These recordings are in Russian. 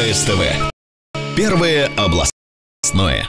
АСТВ. Первое областное.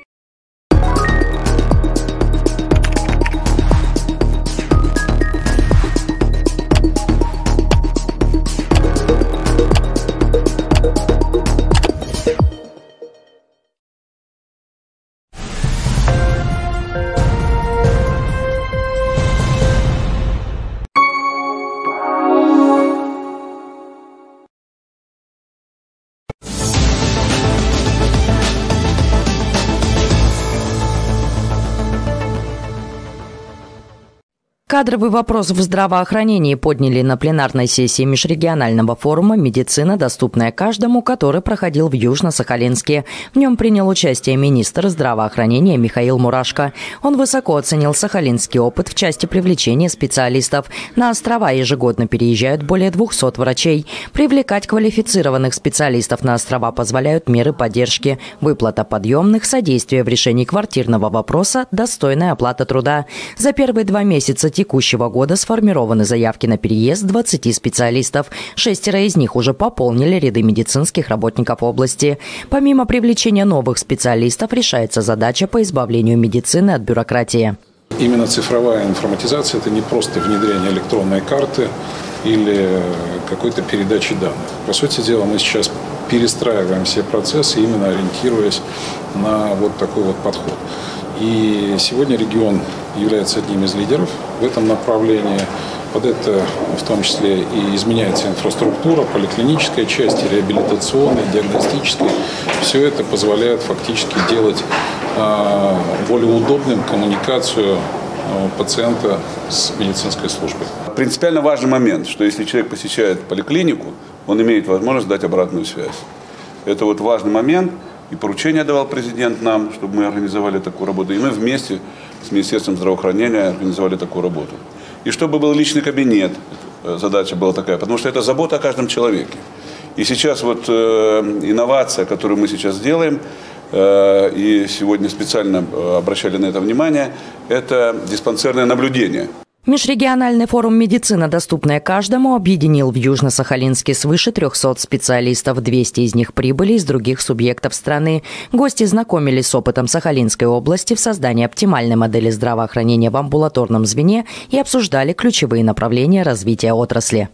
Кадровый вопрос в здравоохранении подняли на пленарной сессии межрегионального форума «Медицина, доступная каждому», который проходил в Южно-Сахалинске. В нем принял участие министр здравоохранения Михаил Мурашко. Он высоко оценил сахалинский опыт в части привлечения специалистов. На острова ежегодно переезжают более 200 врачей. Привлекать квалифицированных специалистов на острова позволяют меры поддержки, выплата подъемных, содействие в решении квартирного вопроса, достойная оплата труда. За первые 2 месяца текущего года сформированы заявки на переезд 20 специалистов. 6 из них уже пополнили ряды медицинских работников области. Помимо привлечения новых специалистов, решается задача по избавлению медицины от бюрократии. Именно цифровая информатизация – это не просто внедрение электронной карты или какой-то передачи данных. По сути дела, мы сейчас перестраиваем все процессы, именно ориентируясь на вот такой вот подход. И сегодня регион является одним из лидеров в этом направлении. Под это в том числе и изменяется инфраструктура, поликлиническая часть, реабилитационная, диагностическая. Все это позволяет фактически делать более удобным коммуникацию пациента с медицинской службой. Принципиально важный момент, что если человек посещает поликлинику, он имеет возможность дать обратную связь. Это вот важный момент. И поручение давал президент нам, чтобы мы организовали такую работу. И мы вместе с Министерством здравоохранения организовали такую работу. И чтобы был личный кабинет, задача была такая, потому что это забота о каждом человеке. И сейчас вот инновация, которую мы сейчас делаем, и сегодня специально обращали на это внимание, это диспансерное наблюдение. Межрегиональный форум «Медицина, доступная каждому» объединил в Южно-Сахалинске свыше 300 специалистов. 200 из них прибыли из других субъектов страны. Гости знакомились с опытом Сахалинской области в создании оптимальной модели здравоохранения в амбулаторном звене и обсуждали ключевые направления развития отрасли.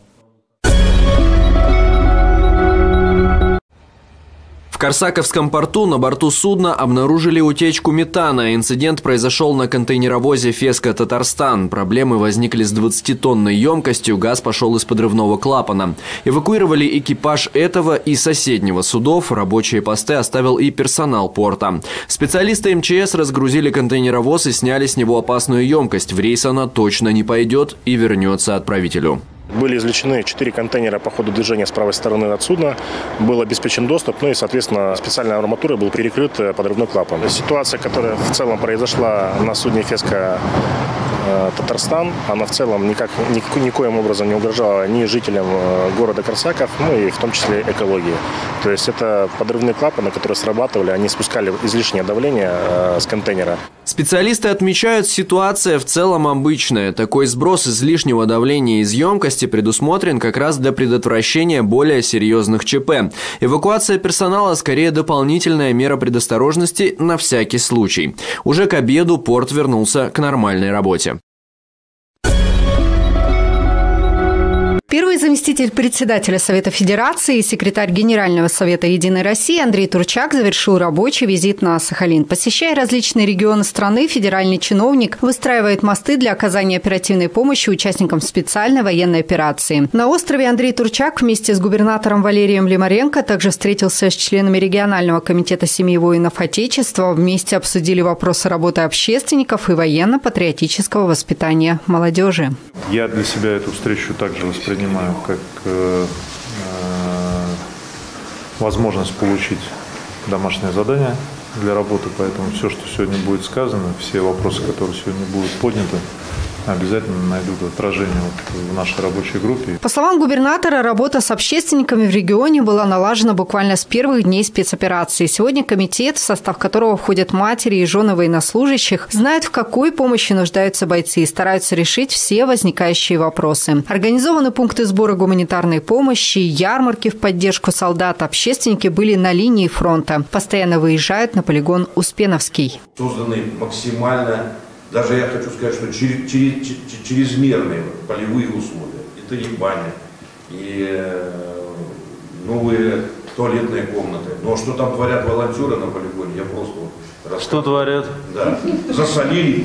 В Корсаковском порту на борту судна обнаружили утечку метана. Инцидент произошел на контейнеровозе «Феска, Татарстан». Проблемы возникли с 20-тонной емкостью, газ пошел из подрывного клапана. Эвакуировали экипаж этого и соседнего судов. Рабочие посты оставил и персонал порта. Специалисты МЧС разгрузили контейнеровоз и сняли с него опасную емкость. В рейс она точно не пойдет и вернется отправителю. Были извлечены 4 контейнера по ходу движения с правой стороны от судна. Был обеспечен доступ, ну и, соответственно, специальной арматурой был перекрыт подрывной клапан. Ситуация, которая в целом произошла на судне «Феска Татарстан», она в целом никоим образом не угрожала ни жителям города Корсаков, ну и в том числе экологии. То есть это подрывные клапаны, которые срабатывали, они спускали излишнее давление с контейнера. Специалисты отмечают, ситуация в целом обычная. Такой сброс излишнего давления из емкости предусмотрен как раз для предотвращения более серьезных ЧП. Эвакуация персонала скорее дополнительная мера предосторожности на всякий случай. Уже к обеду порт вернулся к нормальной работе. Первый заместитель председателя Совета Федерации и секретарь Генерального совета «Единой России» Андрей Турчак завершил рабочий визит на Сахалин. Посещая различные регионы страны, федеральный чиновник выстраивает мосты для оказания оперативной помощи участникам специальной военной операции. На острове Андрей Турчак вместе с губернатором Валерием Лимаренко также встретился с членами регионального комитета семьи воинов Отечества. Вместе обсудили вопросы работы общественников и военно-патриотического воспитания молодежи. Я для себя эту встречу также воспринимаю как возможность получить домашнее задание для работы, поэтому все, что сегодня будет сказано, все вопросы, которые сегодня будут подняты, обязательно найдут отражение в нашей рабочей группе. По словам губернатора, работа с общественниками в регионе была налажена буквально с первых дней спецоперации. Сегодня комитет, в состав которого входят матери и жены военнослужащих, знает, в какой помощи нуждаются бойцы и стараются решить все возникающие вопросы. Организованы пункты сбора гуманитарной помощи, ярмарки в поддержку солдат. Общественники были на линии фронта. Постоянно выезжают на полигон Успеновский. Созданы максимально, даже я хочу сказать, что чрезмерные полевые условия. Это и баня, и новые туалетные комнаты. Но что там творят волонтеры на полигоне, я просто рассказываю. Что творят? Да. Засолили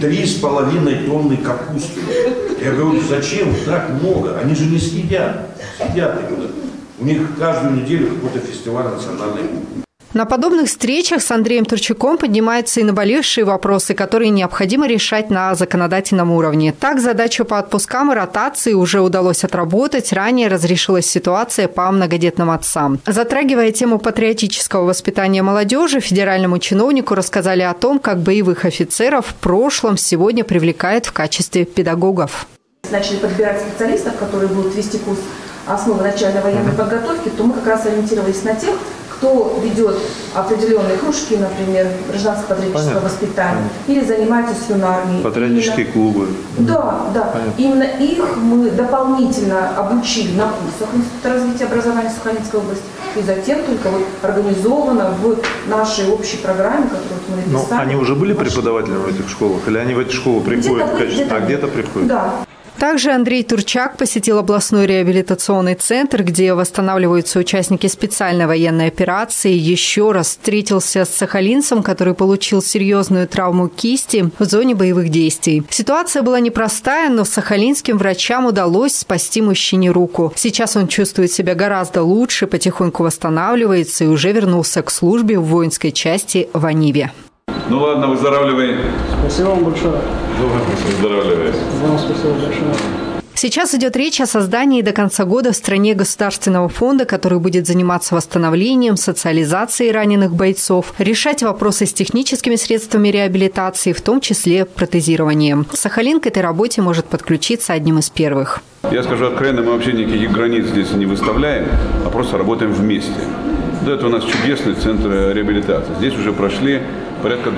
3,5 тонны капусты. Я говорю, зачем так много? Они же не съедят. Съедят никуда. У них каждую неделю какой-то фестиваль национальной кухни. На подобных встречах с Андреем Турчаком поднимаются и наболевшие вопросы, которые необходимо решать на законодательном уровне. Так, задачу по отпускам и ротации уже удалось отработать. Ранее разрешилась ситуация по многодетным отцам. Затрагивая тему патриотического воспитания молодежи, федеральному чиновнику рассказали о том, как боевых офицеров в прошлом сегодня привлекают в качестве педагогов. Начали подбирать специалистов, которые будут вести курс основы начальной военной подготовки, то мы как раз ориентировались на тех, кто ведет определенные кружки, например, гражданско-патриотического воспитания, или занимается с юной армией. Патриотические клубы. Да, да. Понятно. Именно их мы дополнительно обучили на курсах Института развития образования Сахалинской области, и затем только вот организовано в нашей общей программе, которую мы написали. Но они уже были преподавателями в этих школах? Или они в эти школы приходят? Где-то приходят? Да. Также Андрей Турчак посетил областной реабилитационный центр, где восстанавливаются участники специальной военной операции. Еще раз встретился с сахалинцем, который получил серьезную травму кисти в зоне боевых действий. Ситуация была непростая, но сахалинским врачам удалось спасти мужчине руку. Сейчас он чувствует себя гораздо лучше, потихоньку восстанавливается и уже вернулся к службе в воинской части в Аниве. Ну ладно, выздоравливай. Спасибо вам большое. Выздоравливай. Вам спасибо большое. Сейчас идет речь о создании до конца года в стране государственного фонда, который будет заниматься восстановлением, социализацией раненых бойцов, решать вопросы с техническими средствами реабилитации, в том числе протезированием. Сахалин к этой работе может подключиться одним из первых. Я скажу откровенно, мы вообще никаких границ здесь не выставляем, а просто работаем вместе. Это у нас чудесный центр реабилитации. Здесь уже прошли порядка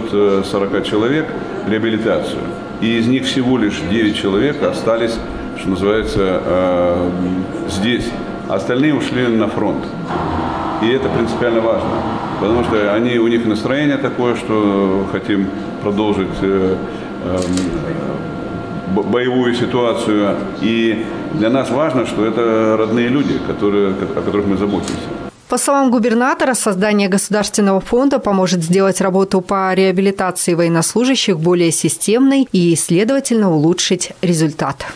240 человек реабилитацию. И из них всего лишь 9 человек остались, что называется, здесь. А остальные ушли на фронт. И это принципиально важно. Потому что у них настроение такое, что хотим продолжить боевую ситуацию. И для нас важно, что это родные люди, о которых мы заботимся. По словам губернатора, создание государственного фонда поможет сделать работу по реабилитации военнослужащих более системной и, следовательно, улучшить результат.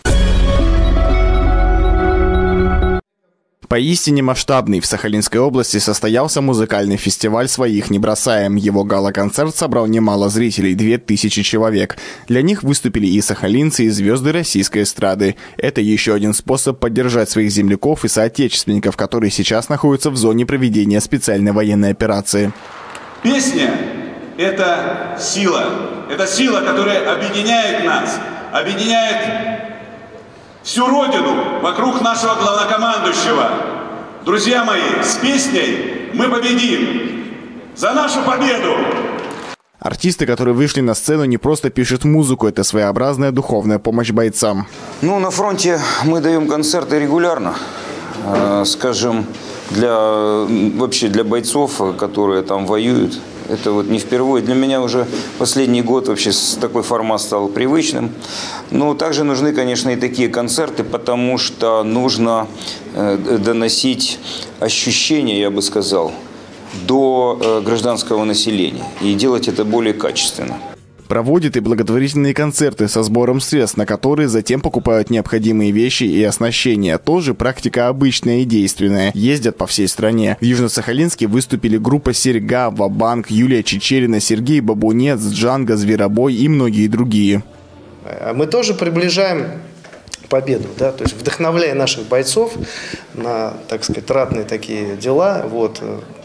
Поистине масштабный в Сахалинской области состоялся музыкальный фестиваль «Своих не бросаем». Его гала-концерт собрал немало зрителей – 2000 человек. Для них выступили и сахалинцы, и звезды российской эстрады. Это еще один способ поддержать своих земляков и соотечественников, которые сейчас находятся в зоне проведения специальной военной операции. Песня – это сила. Это сила, которая объединяет нас, объединяет всю Родину вокруг нашего главнокомандующего. Друзья мои, с песней мы победим! За нашу победу! Артисты, которые вышли на сцену, не просто пишут музыку, это своеобразная духовная помощь бойцам. На фронте мы даем концерты регулярно. Скажем, вообще для бойцов, которые там воюют. Это вот не впервые. Для меня уже последний год вообще такой формат стал привычным. Но также нужны, конечно, и такие концерты, потому что нужно доносить ощущения, я бы сказал, до гражданского населения. И делать это более качественно. Проводит и благотворительные концерты со сбором средств, на которые затем покупают необходимые вещи и оснащение. Тоже практика обычная и действенная. Ездят по всей стране. В Южно-Сахалинске выступили группа «Серьга», «Ва-банк», Юлия Чечерина, Сергей Бабунец, Джанго, Зверобой и многие другие. Мы тоже приближаем победу, да, то есть вдохновляя наших бойцов на, так сказать, ратные такие дела.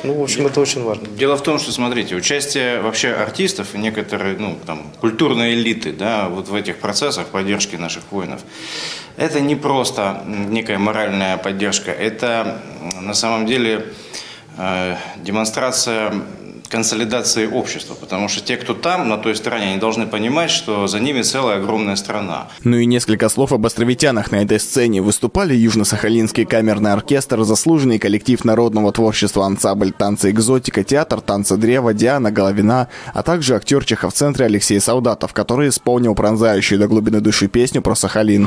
Ну, в общем, это очень важно. Дело в том, что, смотрите, участие вообще артистов и некоторые, культурной элиты, да, вот в этих процессах поддержки наших воинов, это не просто некая моральная поддержка, это на самом деле демонстрация консолидации общества, потому что те, кто там, на той стороне, они должны понимать, что за ними целая огромная страна. Ну и несколько слов об островитянах на этой сцене. Выступали Южно-Сахалинский камерный оркестр, заслуженный коллектив народного творчества ансамбль «Танцы экзотика», театр «Танцы древа», Диана Головина, а также актер Чехов-центра Алексей Солдатов, который исполнил пронзающую до глубины души песню про Сахалин.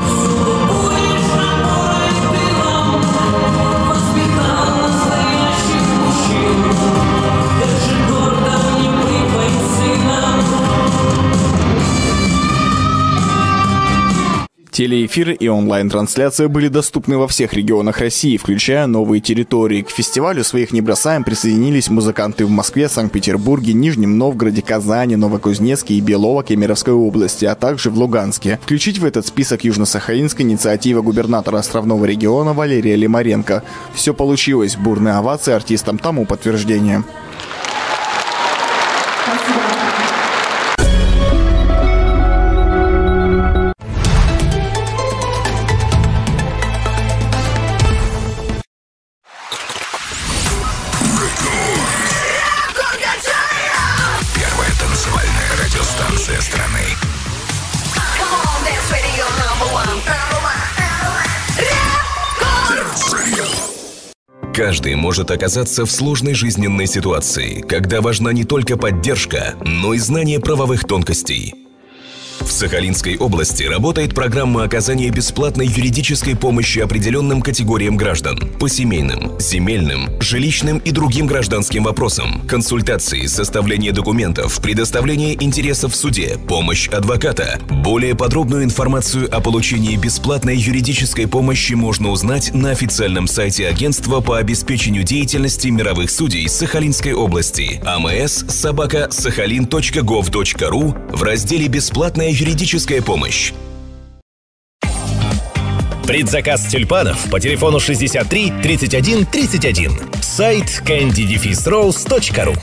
Телеэфиры и онлайн-трансляция были доступны во всех регионах России, включая новые территории. К фестивалю «Своих не бросаем» присоединились музыканты в Москве, Санкт-Петербурге, Нижнем Новгороде, Казани, Новокузнецке и Белово Кемеровской области, а также в Луганске. Включить в этот список Южно-Сахалинск инициатива губернатора островного региона Валерия Лимаренко. Все получилось. Бурные овации артистам тому подтверждение. Каждый может оказаться в сложной жизненной ситуации, когда важна не только поддержка, но и знание правовых тонкостей. В Сахалинской области работает программа оказания бесплатной юридической помощи определенным категориям граждан по семейным, земельным, жилищным и другим гражданским вопросам, консультации, составление документов, предоставление интересов в суде, помощь адвоката. Более подробную информацию о получении бесплатной юридической помощи можно узнать на официальном сайте Агентства по обеспечению деятельности мировых судей Сахалинской области ams@sakhalin.gov.ru в разделе «Бесплатная юридическая помощь». Предзаказ тюльпанов по телефону 63 31 31. Сайт candy-rose.ru.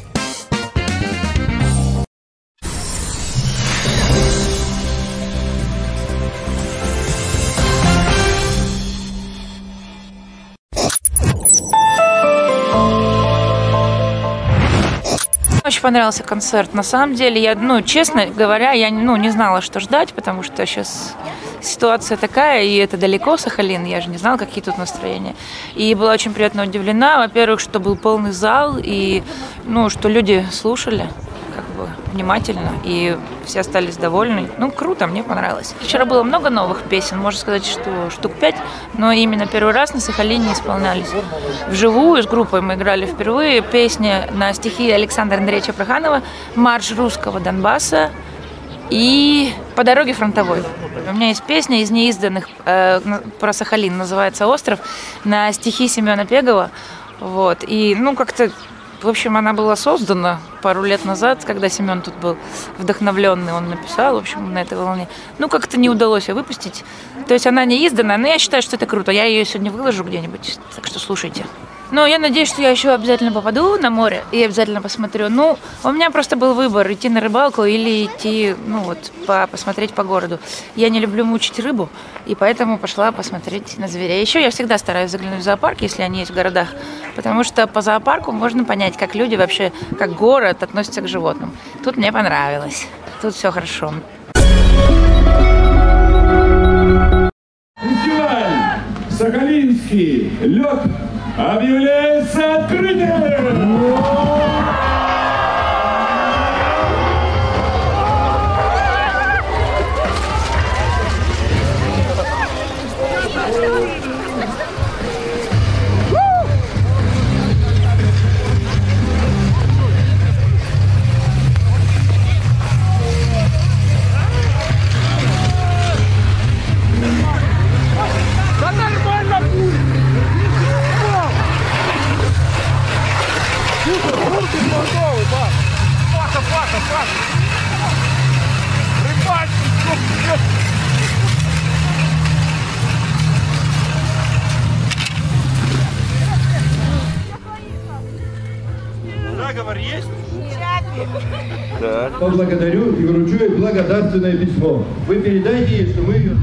Очень понравился концерт. На самом деле, я, честно говоря, я не знала, что ждать, потому что сейчас ситуация такая, и это далеко, Сахалин, я же не знала, какие тут настроения. И была очень приятно удивлена, во-первых, что был полный зал, и, что люди слушали внимательно, и все остались довольны. Круто, мне понравилось. Вчера было много новых песен, можно сказать, что штук 5, но именно первый раз на Сахалине исполнялись. Вживую с группой мы играли впервые песни на стихи Александра Андреевича Проханова «Марш русского Донбасса» и «По дороге фронтовой». У меня есть песня из неизданных про Сахалин, называется «Остров», на стихи Семена Пегова. И, как-то, в общем, она была создана пару лет назад, когда Семен тут был вдохновленный, он написал, в общем, на этой волне. Как-то не удалось ее выпустить. То есть она не издана, но я считаю, что это круто. Я ее сегодня выложу где-нибудь, так что слушайте. Но я надеюсь, что я еще обязательно попаду на море и обязательно посмотрю. У меня просто был выбор, идти на рыбалку или идти, посмотреть по городу. Я не люблю мучить рыбу, и поэтому пошла посмотреть на зверей. Еще я всегда стараюсь заглянуть в зоопарк, если они есть в городах, потому что по зоопарку можно понять, как люди вообще, как город относятся к животным. Тут мне понравилось, тут все хорошо. Фестиваль «Сахалинский лед» объявляется открытым! Заговор есть? Так. Поблагодарю и вручу ей благодарственное письмо. Вы передайте ей, что мы ее...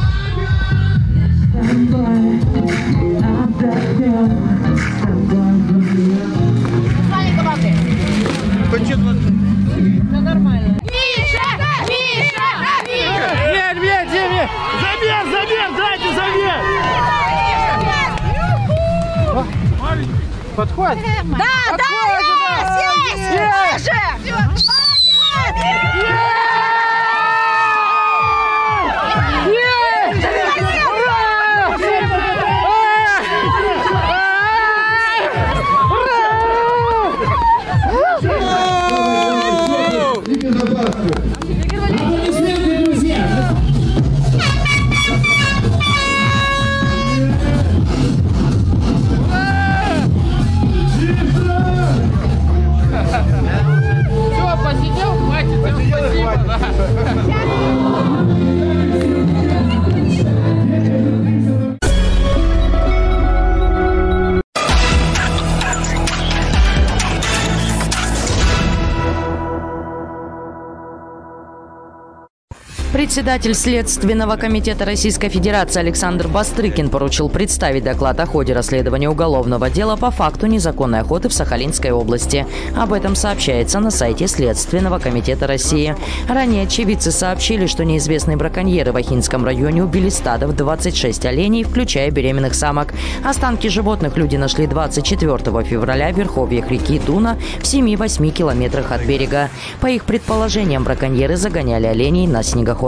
Все нормально. Миша! Миша! Миша! Нет! Замер! Дайте замер! Подходит? Да! Есть! Аплодисменты, друзья! Все, посидел, хватит. Председатель Следственного комитета Российской Федерации Александр Бастрыкин поручил представить доклад о ходе расследования уголовного дела по факту незаконной охоты в Сахалинской области. Об этом сообщается на сайте Следственного комитета России. Ранее очевидцы сообщили, что неизвестные браконьеры в Ахинском районе убили стадо в 26 оленей, включая беременных самок. Останки животных люди нашли 24 февраля в верховьях реки Дуна в 7-8 километрах от берега. По их предположениям, браконьеры загоняли оленей на снегоходах.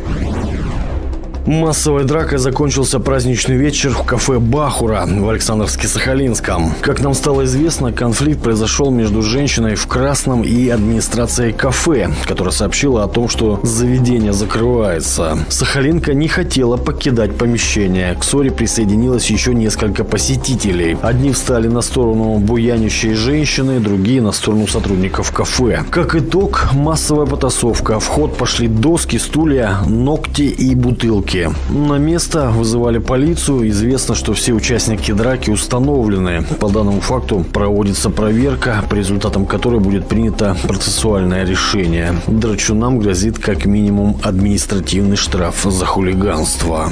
Массовой дракой закончился праздничный вечер в кафе «Бахура» в Александровске-Сахалинском. Как нам стало известно, конфликт произошел между женщиной в красном и администрацией кафе, которая сообщила о том, что заведение закрывается. Сахалинка не хотела покидать помещение. К ссоре присоединилось еще несколько посетителей. Одни встали на сторону буянищей женщины, другие на сторону сотрудников кафе. Как итог, массовая потасовка. В ход пошли доски, стулья, ногти и бутылки. На место вызывали полицию. Известно, что все участники драки установлены. По данному факту проводится проверка, по результатам которой будет принято процессуальное решение. Драчунам грозит как минимум административный штраф за хулиганство.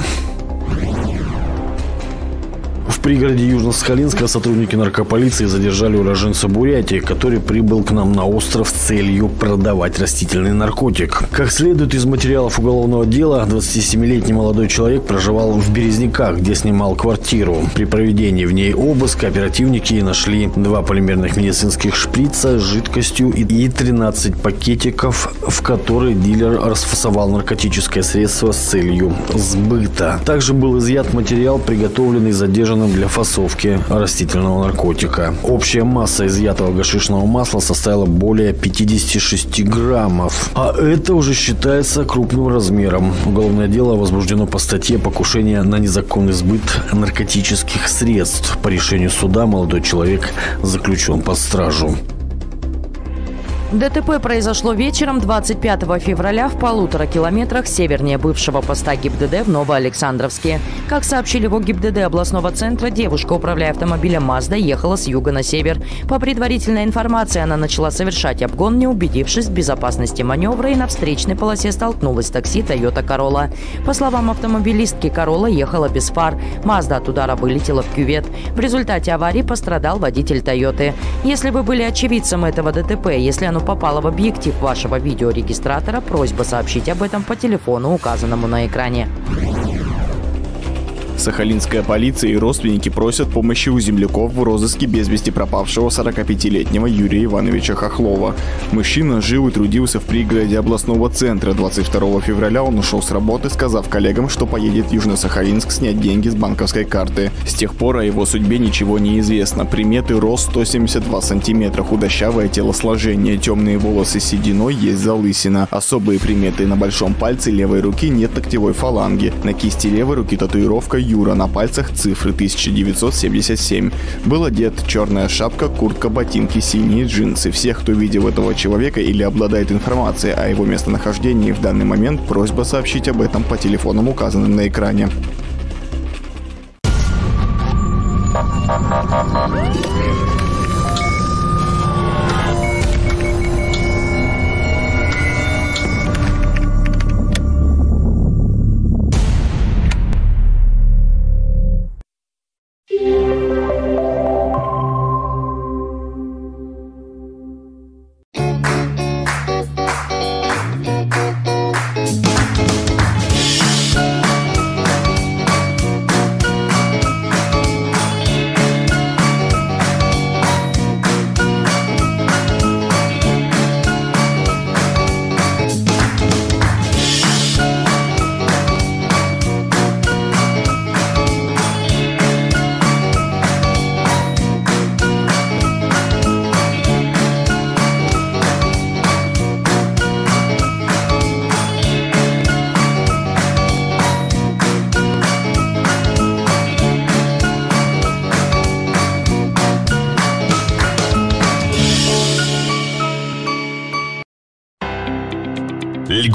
В пригороде Южно-Сахалинска сотрудники наркополиции задержали уроженца Бурятии, который прибыл к нам на остров с целью продавать растительный наркотик. Как следует из материалов уголовного дела, 27-летний молодой человек проживал в Березняках, где снимал квартиру. При проведении в ней обыска оперативники нашли 2 полимерных медицинских шприца с жидкостью и 13 пакетиков, в которые дилер расфасовал наркотическое средство с целью сбыта. Также был изъят материал, приготовленный задержанным для фасовки растительного наркотика. Общая масса изъятого гашишного масла составила более 56 граммов. А это уже считается крупным размером. Уголовное дело возбуждено по статье «Покушение на незаконный сбыт наркотических средств». По решению суда молодой человек заключен под стражу. ДТП произошло вечером 25 февраля в 1,5 километрах севернее бывшего поста ГИБДД в Новоалександровске. Как сообщили в ГИБДД областного центра, девушка, управляя автомобилем Mazda, ехала с юга на север. По предварительной информации, она начала совершать обгон, не убедившись в безопасности маневра, и на встречной полосе столкнулась с такси Toyota Corolla. По словам автомобилистки, Corolla ехала без фар. Mazda от удара вылетела в кювет. В результате аварии пострадал водитель Toyota. Если вы были очевидцем этого ДТП, если оно попало в объектив вашего видеорегистратора, просьба сообщить об этом по телефону, указанному на экране. Сахалинская полиция и родственники просят помощи у земляков в розыске без вести пропавшего 45-летнего Юрия Ивановича Хохлова. Мужчина жил и трудился в пригороде областного центра. 22 февраля он ушел с работы, сказав коллегам, что поедет в Южно-Сахалинск снять деньги с банковской карты. С тех пор о его судьбе ничего не известно. Приметы: рост 172 сантиметра, худощавое телосложение, темные волосы с сединой, есть залысина. Особые приметы: на большом пальце левой руки нет ногтевой фаланги. На кисти левой руки татуировка Юра, на пальцах цифры 1977. Был одет: черная шапка, куртка, ботинки, синие джинсы. Всех, кто видел этого человека или обладает информацией о его местонахождении в данный момент, просьба сообщить об этом по телефонам, указанным на экране.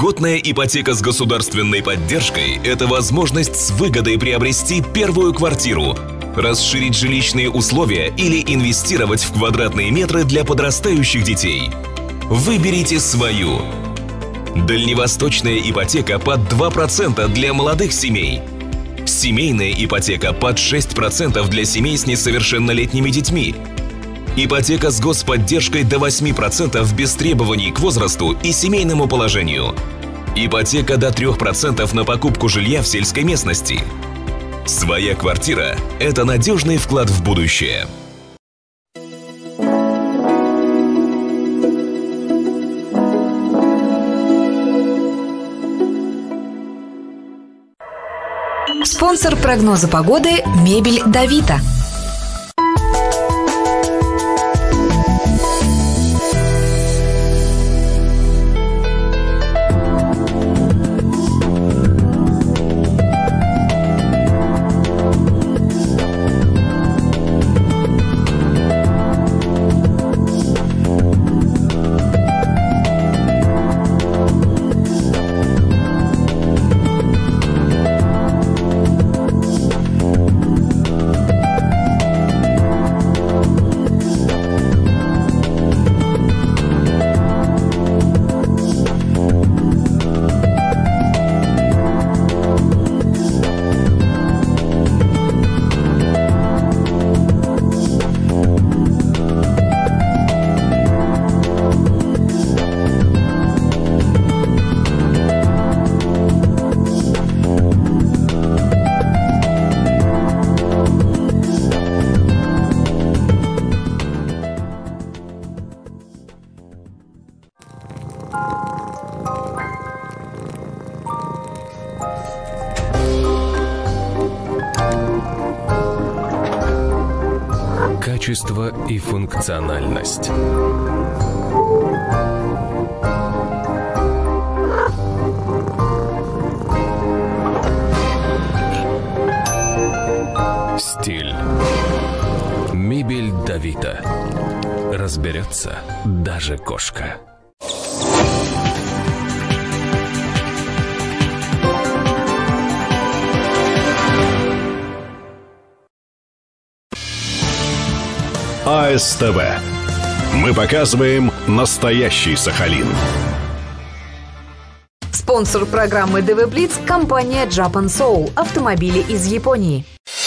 Льготная ипотека с государственной поддержкой – это возможность с выгодой приобрести первую квартиру, расширить жилищные условия или инвестировать в квадратные метры для подрастающих детей. Выберите свою. Дальневосточная ипотека под 2% для молодых семей. Семейная ипотека под 6% для семей с несовершеннолетними детьми. Ипотека с господдержкой до 8% без требований к возрасту и семейному положению. Ипотека до 3% на покупку жилья в сельской местности. Своя квартира – это надежный вклад в будущее. Спонсор прогноза погоды – мебель Давита. Качество и функциональность. Стиль. Мебель Давита. Разберется даже кошка. АСТВ. Мы показываем настоящий Сахалин. Спонсор программы ДВ Блиц – компания Japan Soul. Автомобили из Японии.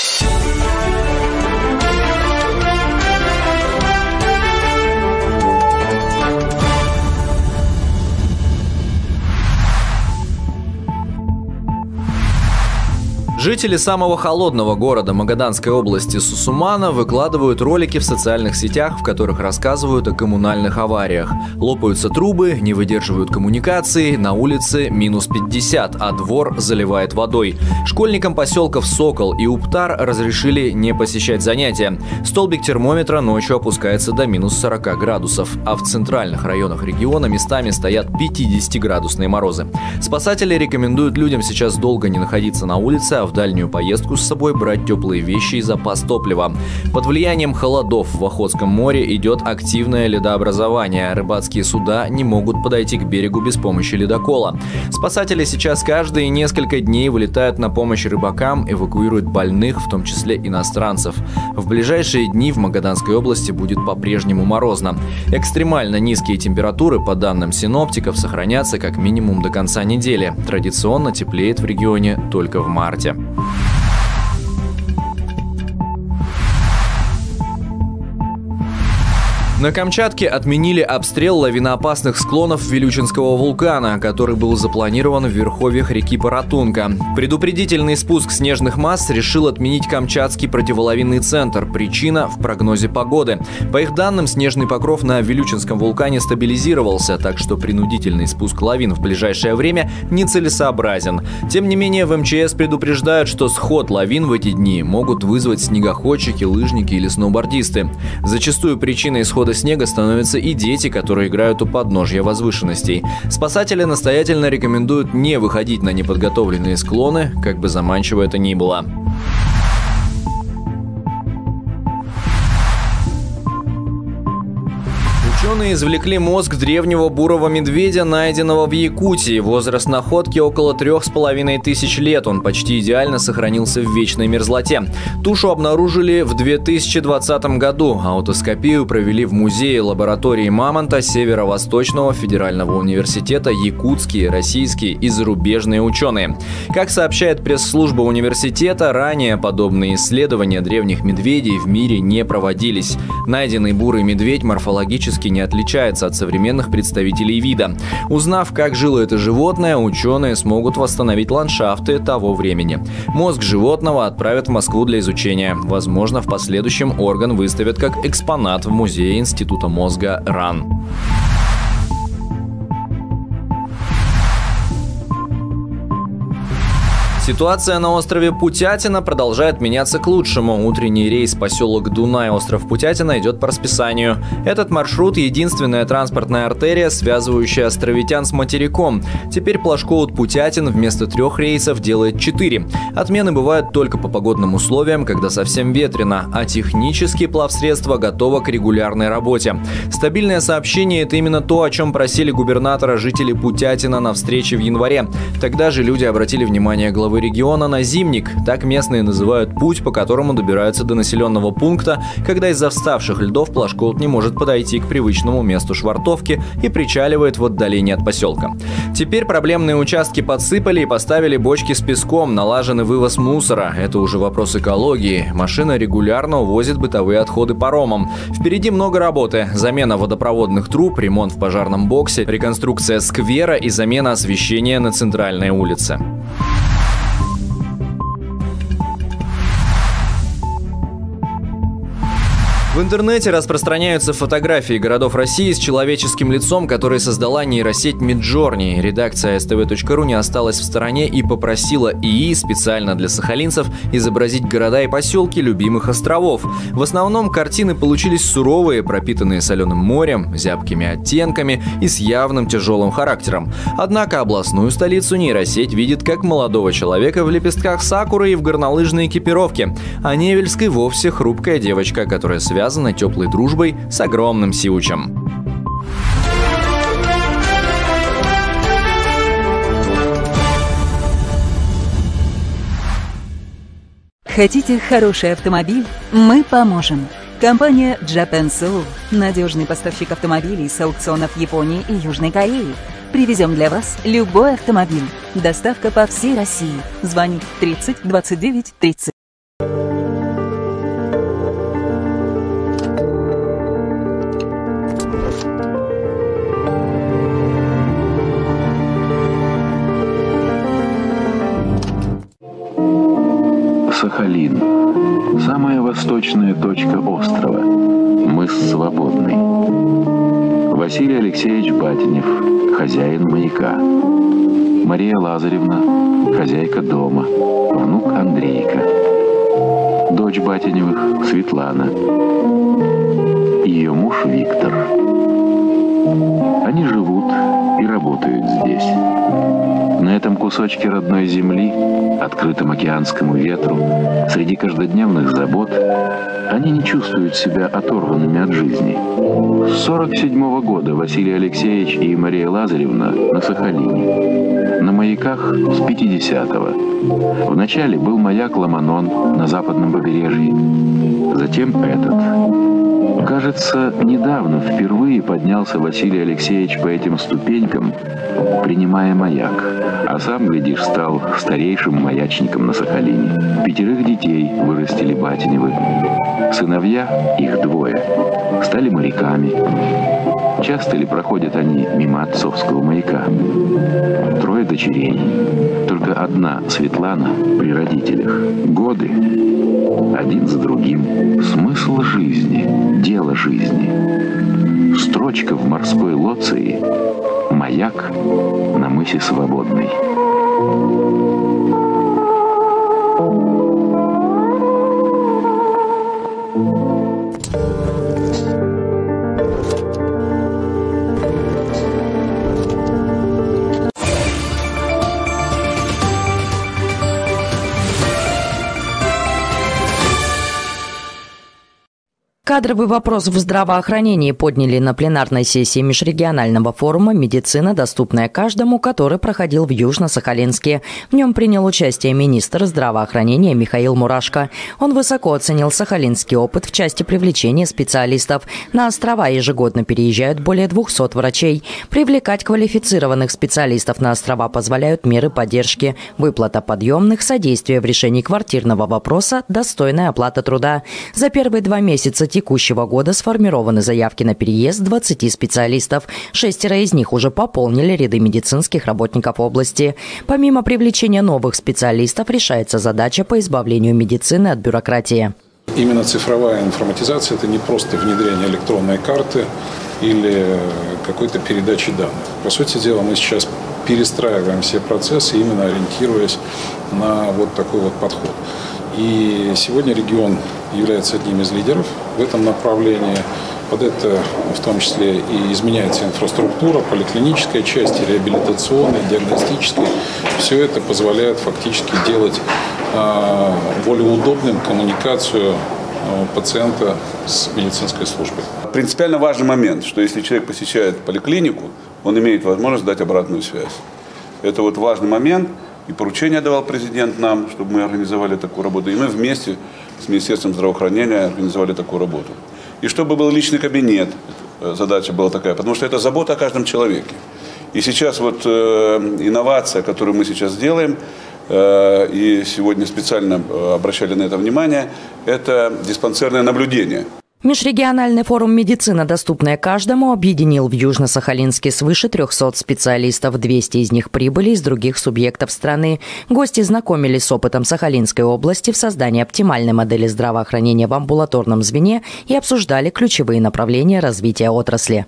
Жители самого холодного города Магаданской области Сусумана выкладывают ролики в социальных сетях, в которых рассказывают о коммунальных авариях. Лопаются трубы, не выдерживают коммуникации, на улице минус 50, а двор заливает водой. Школьникам поселков Сокол и Уптар разрешили не посещать занятия. Столбик термометра ночью опускается до минус 40 градусов, а в центральных районах региона местами стоят 50-градусные морозы. Спасатели рекомендуют людям сейчас долго не находиться на улице, а в дальнюю поездку с собой брать теплые вещи и запас топлива. Под влиянием холодов в Охотском море идет активное ледообразование. Рыбацкие суда не могут подойти к берегу без помощи ледокола. Спасатели сейчас каждые несколько дней вылетают на помощь рыбакам, эвакуируют больных, в том числе иностранцев. В ближайшие дни в Магаданской области будет по-прежнему морозно. Экстремально низкие температуры, по данным синоптиков, сохранятся как минимум до конца недели. Традиционно теплеет в регионе только в марте. На Камчатке отменили обстрел лавиноопасных склонов Вилючинского вулкана, который был запланирован в верховьях реки Паратунка. Предупредительный спуск снежных масс решил отменить Камчатский противолавинный центр. Причина в прогнозе погоды. По их данным, снежный покров на Вилючинском вулкане стабилизировался, так что принудительный спуск лавин в ближайшее время нецелесообразен. Тем не менее, в МЧС предупреждают, что сход лавин в эти дни могут вызвать снегоходчики, лыжники или сноубордисты. Зачастую причиной исхода снега становятся и дети, которые играют у подножья возвышенностей. Спасатели настоятельно рекомендуют не выходить на неподготовленные склоны, как бы заманчиво это ни было. Ученые извлекли мозг древнего бурого медведя, найденного в Якутии. Возраст находки около 3500 лет. Он почти идеально сохранился в вечной мерзлоте. Тушу обнаружили в 2020 году. Аутоскопию провели в музее лаборатории мамонта Северо-Восточного федерального университета якутские, российские и зарубежные ученые. Как сообщает пресс-служба университета, ранее подобные исследования древних медведей в мире не проводились. Найденный бурый медведь морфологически не отличается от современных представителей вида. Узнав, как жило это животное, ученые смогут восстановить ландшафты того времени. Мозг животного отправят в Москву для изучения. Возможно, в последующем орган выставят как экспонат в музее Института мозга РАН. Ситуация на острове Путятина продолжает меняться к лучшему. Утренний рейс поселок Дунай, остров Путятина идет по расписанию. Этот маршрут – единственная транспортная артерия, связывающая островитян с материком. Теперь плашкоут Путятин вместо 3 рейсов делает 4. Отмены бывают только по погодным условиям, когда совсем ветрено, а технически плавсредство готово к регулярной работе. Стабильное сообщение – это именно то, о чем просили губернатора жители Путятина на встрече в январе. Тогда же люди обратили внимание главы региона на зимник. Так местные называют путь, по которому добираются до населенного пункта, когда из-за вставших льдов плашкоут не может подойти к привычному месту швартовки и причаливает в отдалении от поселка. Теперь проблемные участки подсыпали и поставили бочки с песком, налаженный вывоз мусора. Это уже вопрос экологии. Машина регулярно увозит бытовые отходы паромом. Впереди много работы. Замена водопроводных труб, ремонт в пожарном боксе, реконструкция сквера и замена освещения на центральной улице. В интернете распространяются фотографии городов России с человеческим лицом, которые создала нейросеть Midjourney. Редакция stv.ru не осталась в стороне и попросила ИИ специально для сахалинцев изобразить города и поселки любимых островов. В основном картины получились суровые, пропитанные соленым морем, зябкими оттенками и с явным тяжелым характером. Однако областную столицу нейросеть видит как молодого человека в лепестках сакуры и в горнолыжной экипировке, а Невельской вовсе хрупкая девочка, которая связана теплой дружбой с огромным сиучем. Хотите хороший автомобиль? Мы поможем. Компания Japan Soul – надежный поставщик автомобилей с аукционов Японии и Южной Кореи. Привезем для вас любой автомобиль. Доставка по всей России. Звони 30 29 30. Сахалин. Самая восточная точка острова. Мыс Свободный. Василий Алексеевич Батинев, хозяин маяка. Мария Лазаревна, хозяйка дома. Внук Андрейка. Дочь Батиневых Светлана. Ее муж Виктор. Они живут и работают здесь. На этом кусочке родной земли, открытом океанскому ветру, среди каждодневных забот, они не чувствуют себя оторванными от жизни. С 1947 года Василий Алексеевич и Мария Лазаревна на Сахалине. На маяках с 50-го. Вначале был маяк Ломонон на западном побережье, затем этот. Кажется, недавно впервые поднялся Василий Алексеевич по этим ступенькам, принимая маяк, а сам, глядишь, стал старейшим маячником на Сахалине. 5 детей вырастили Батиневы. Сыновья, их 2, стали моряками. Часто ли проходят они мимо отцовского маяка? 3 дочерей. Только одна, Светлана, при родителях. Годы, один за другим. Смысл жизни, дело жизни. Строчка в морской лоции, маяк на мысе Свободный. Кадровый вопрос в здравоохранении подняли на пленарной сессии межрегионального форума «Медицина, доступная каждому», который проходил в Южно-Сахалинске. В нем принял участие министр здравоохранения Михаил Мурашко. Он высоко оценил сахалинский опыт в части привлечения специалистов. На острова ежегодно переезжают более 200 врачей. Привлекать квалифицированных специалистов на острова позволяют меры поддержки, выплата подъемных, содействие в решении квартирного вопроса, достойная оплата труда. За первые 2 месяца текущего года сформированы заявки на переезд 20 специалистов. 6 из них уже пополнили ряды медицинских работников области. Помимо привлечения новых специалистов, решается задача по избавлению медицины от бюрократии. Именно цифровая информатизация – это не просто внедрение электронной карты или какой-то передачи данных. По сути дела, мы сейчас перестраиваем все процессы, именно ориентируясь на вот такой вот подход. И сегодня регион является одним из лидеров в этом направлении. Под это в том числе и изменяется инфраструктура, поликлиническая часть, реабилитационная, диагностическая. Все это позволяет фактически делать более удобным коммуникацию пациента с медицинской службой. Принципиально важный момент, что если человек посещает поликлинику, он имеет возможность дать обратную связь. Это вот важный момент. И поручение давал президент нам, чтобы мы организовали такую работу. И мы вместе с Министерством здравоохранения организовали такую работу. И чтобы был личный кабинет, задача была такая, потому что это забота о каждом человеке. И сейчас вот инновация, которую мы сейчас делаем, и сегодня специально обращали на это внимание, это диспансерное наблюдение. Межрегиональный форум «Медицина, доступная каждому» объединил в Южно-Сахалинске свыше 300 специалистов. 200 из них прибыли из других субъектов страны. Гости знакомились с опытом Сахалинской области в создании оптимальной модели здравоохранения в амбулаторном звене и обсуждали ключевые направления развития отрасли.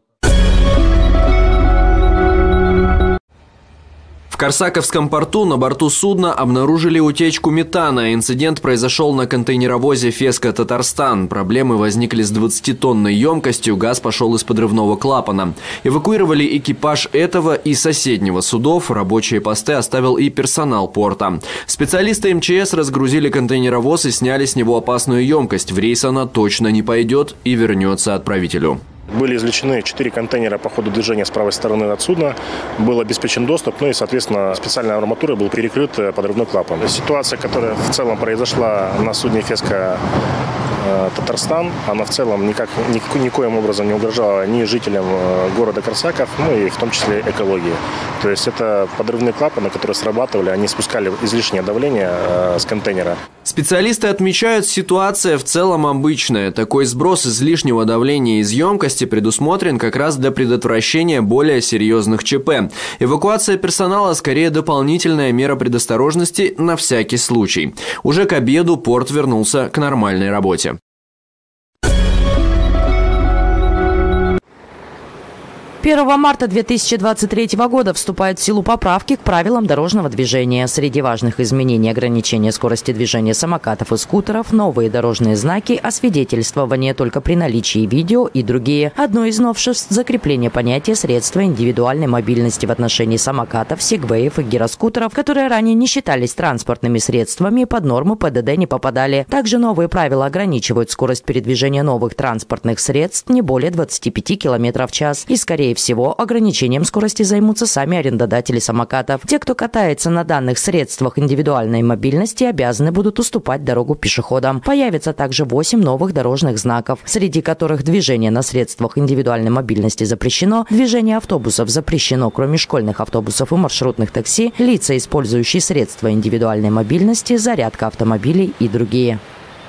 В Корсаковском порту на борту судна обнаружили утечку метана. Инцидент произошел на контейнеровозе «Феска, Татарстан». Проблемы возникли с 20-тонной емкостью, газ пошел из подрывного клапана. Эвакуировали экипаж этого и соседнего судов, рабочие посты оставил и персонал порта. Специалисты МЧС разгрузили контейнеровоз и сняли с него опасную емкость. В рейс она точно не пойдет и вернется отправителю. Были извлечены 4 контейнера по ходу движения с правой стороны от судна. Был обеспечен доступ, ну и, соответственно, специальной арматурой был перекрыт подрывной клапан. Ситуация, которая в целом произошла на судне «Феска Татарстан», она в целом никоим образом не угрожала ни жителям города Корсаков, ну и в том числе экологии. То есть это подрывные клапаны, которые срабатывали, они спускали излишнее давление с контейнера. Специалисты отмечают, ситуация в целом обычная. Такой сброс излишнего давления из емкости предусмотрен как раз для предотвращения более серьезных ЧП. Эвакуация персонала скорее дополнительная мера предосторожности на всякий случай. Уже к обеду порт вернулся к нормальной работе. Первого марта 2023 года вступают в силу поправки к правилам дорожного движения. Среди важных изменений — ограничение скорости движения самокатов и скутеров, новые дорожные знаки, освидетельствование только при наличии видео и другие. Одно из новшеств — закрепление понятия средства индивидуальной мобильности в отношении самокатов, сегвеев и гироскутеров, которые ранее не считались транспортными средствами и под норму ПДД не попадали. Также новые правила ограничивают скорость передвижения новых транспортных средств не более 25 км в час. И, скорее всего, ограничением скорости займутся сами арендодатели самокатов. Те, кто катается на данных средствах индивидуальной мобильности, обязаны будут уступать дорогу пешеходам. Появится также 8 новых дорожных знаков, среди которых движение на средствах индивидуальной мобильности запрещено, движение автобусов запрещено, кроме школьных автобусов и маршрутных такси, лица, использующие средства индивидуальной мобильности, зарядка автомобилей и другие.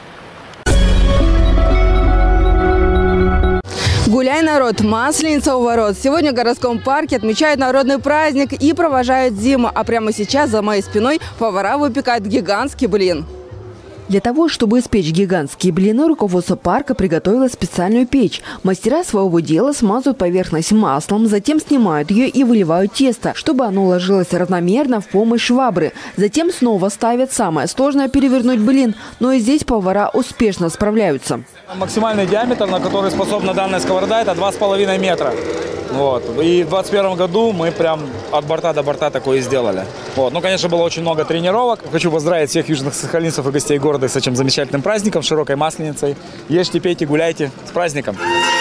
Гуляй, народ! Масленица у ворот. Сегодня в городском парке отмечают народный праздник и провожают зиму. А прямо сейчас за моей спиной повара выпекают гигантский блин. Для того, чтобы испечь гигантские блины, руководство парка приготовило специальную печь. Мастера своего дела смазывают поверхность маслом, затем снимают ее и выливают тесто, чтобы оно ложилось равномерно в помощь швабры. Затем снова ставят. Самое сложное — перевернуть блин, но и здесь повара успешно справляются. Максимальный диаметр, на который способна данная сковорода, это 2,5 метра. Вот. И в 2021 году мы прям от борта до борта такое и сделали. Вот. Ну, конечно, было очень много тренировок. Хочу поздравить всех южных сахалинцев и гостей города с этим замечательным праздником, широкой Масленицей. Ешьте, пейте, гуляйте. С праздником!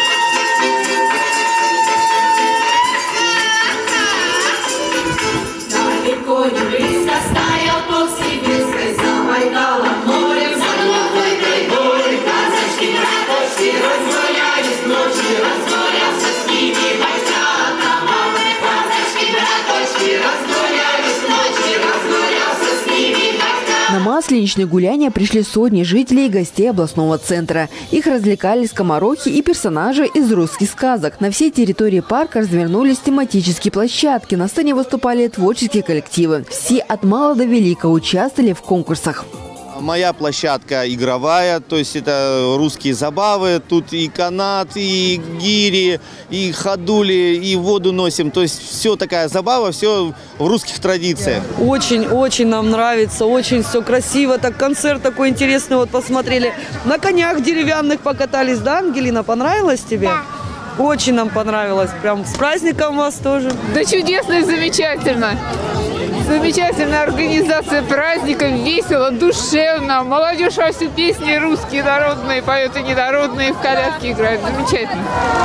На масленичные гуляния пришли сотни жителей и гостей областного центра. Их развлекали скоморохи и персонажи из русских сказок. На всей территории парка развернулись тематические площадки. На сцене выступали творческие коллективы. Все от мала до велика участвовали в конкурсах. Моя площадка игровая, то есть это русские забавы. Тут и канат, и гири, и ходули, и воду носим. То есть все такая забава, все в русских традициях. Очень нам нравится, очень все красиво. Так концерт такой интересный, вот посмотрели. На конях деревянных покатались, да, Ангелина? Понравилось тебе? Да. Очень нам понравилось. Прям с праздником вас тоже. Да чудесно и замечательно. Замечательная организация праздника, весело, душевно. Молодежь во всю песни русские, народные поют и недородные, в коляске играют. Замечательно.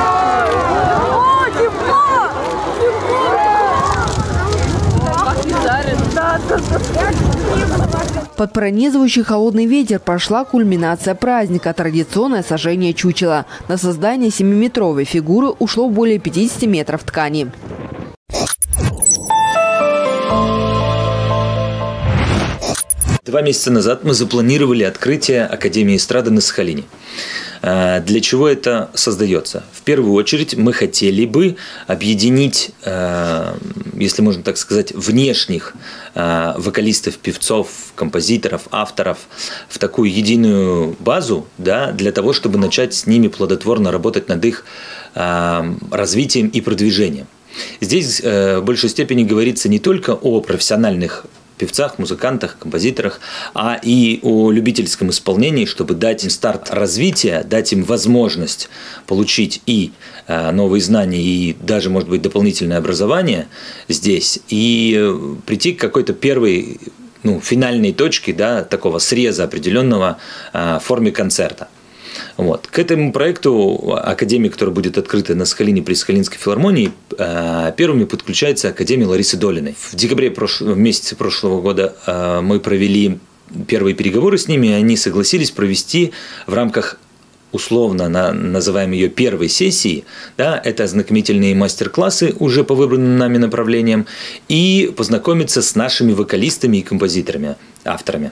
Под пронизывающий холодный ветер прошла кульминация праздника – традиционное сожжение чучела. На создание 7-метровой фигуры ушло более 50 метров ткани. Два месяца назад мы запланировали открытие Академии эстрады на Сахалине. Для чего это создается? В первую очередь мы хотели бы объединить, если можно так сказать, внешних вокалистов, певцов, композиторов, авторов в такую единую базу, да, для того, чтобы начать с ними плодотворно работать над их развитием и продвижением. Здесь в большей степени говорится не только о профессиональных певцах, музыкантах, композиторах, а и о любительском исполнении, чтобы дать им старт развития, дать им возможность получить и новые знания, и даже, может быть, дополнительное образование здесь, и прийти к какой-то первой, финальной точке, да, такого среза определенного в форме концерта. Вот. К этому проекту Академии, которая будет открыта на Сахалине при Сахалинской филармонии, первыми подключается Академия Ларисы Долиной. В декабре месяце прошлого года мы провели первые переговоры с ними, и они согласились провести в рамках условно называем ее первой сессии, да, это ознакомительные мастер-классы уже по выбранным нами направлениям, и познакомиться с нашими вокалистами и композиторами, авторами.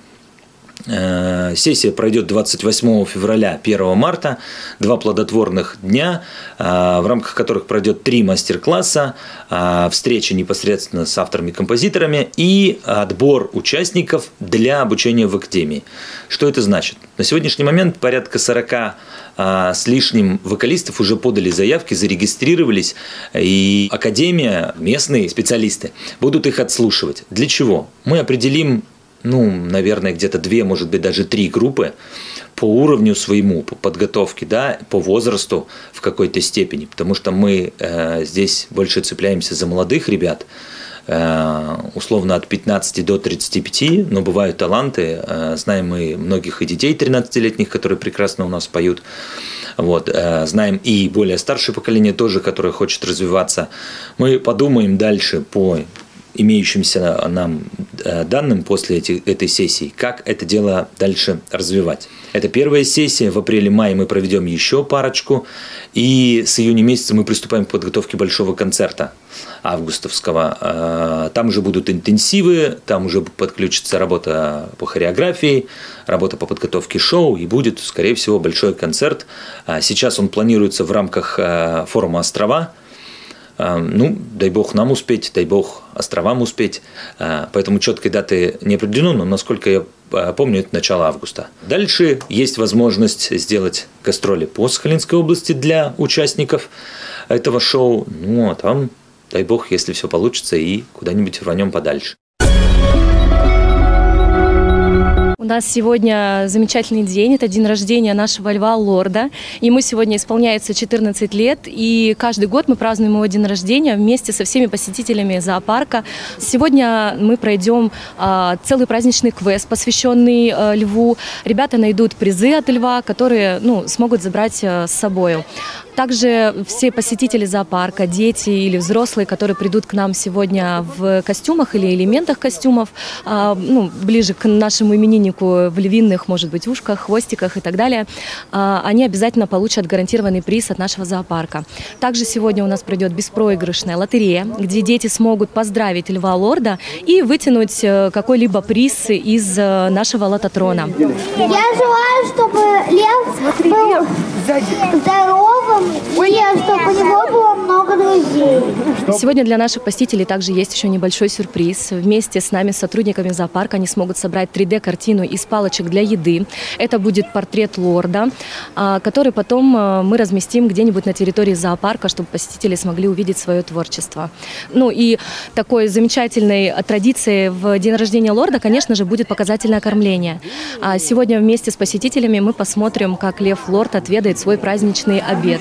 Сессия пройдет 28 февраля, 1 марта, 2 плодотворных дня, в рамках которых пройдет 3 мастер-класса, встреча непосредственно с авторами-композиторами и отбор участников для обучения в Академии. Что это значит? На сегодняшний момент порядка 40 с лишним вокалистов уже подали заявки, зарегистрировались, и Академия, местные специалисты будут их отслушивать. Для чего? Мы определим, наверное, где-то 2, может быть, даже 3 группы по уровню своему, по подготовке, да, по возрасту в какой-то степени, потому что мы здесь больше цепляемся за молодых ребят, условно от 15 до 35, но бывают таланты, знаем мы многих и детей 13-летних, которые прекрасно у нас поют, вот, знаем и более старшее поколение тоже, которое хочет развиваться. Мы подумаем дальше по имеющимся нам данным после этой сессии, как это дело дальше развивать. Это первая сессия, в апреле-мае мы проведем еще парочку, и с июня месяца мы приступаем к подготовке большого концерта августовского. Там уже будут интенсивы, там уже подключится работа по хореографии, работа по подготовке шоу, и будет, скорее всего, большой концерт. Сейчас он планируется в рамках форума «Острова». Дай бог нам успеть, дай бог островам успеть. Поэтому четкой даты не определено, но, насколько я помню, это начало августа. Дальше есть возможность сделать гастроли по Сахалинской области для участников этого шоу. А там, дай бог, если все получится, и куда-нибудь рванем подальше. У нас сегодня замечательный день. Это день рождения нашего льва Лорда. Ему сегодня исполняется 14 лет. И каждый год мы празднуем его день рождения вместе со всеми посетителями зоопарка. Сегодня мы пройдем целый праздничный квест, посвященный льву. Ребята найдут призы от льва, которые смогут забрать с собой. Также все посетители зоопарка, дети или взрослые, которые придут к нам сегодня в костюмах или элементах костюмов, ближе к нашему имениннику в львиных, может быть, ушках, хвостиках и так далее, они обязательно получат гарантированный приз от нашего зоопарка. Также сегодня у нас пройдет беспроигрышная лотерея, где дети смогут поздравить льва Лорда и вытянуть какой-либо приз из нашего лототрона. Я желаю, чтобы лев был здоровым, и чтобы у него было много друзей. Сегодня для наших посетителей также есть еще небольшой сюрприз. Вместе с нами, с сотрудниками зоопарка, они смогут собрать 3D-картину из палочек для еды. Это будет портрет Лорда, который потом мы разместим где-нибудь на территории зоопарка, чтобы посетители смогли увидеть свое творчество. И такой замечательной традицией в день рождения Лорда, конечно же, будет показательное кормление. Сегодня вместе с посетителями мы посмотрим, как лев Лорд отведает свой праздничный обед.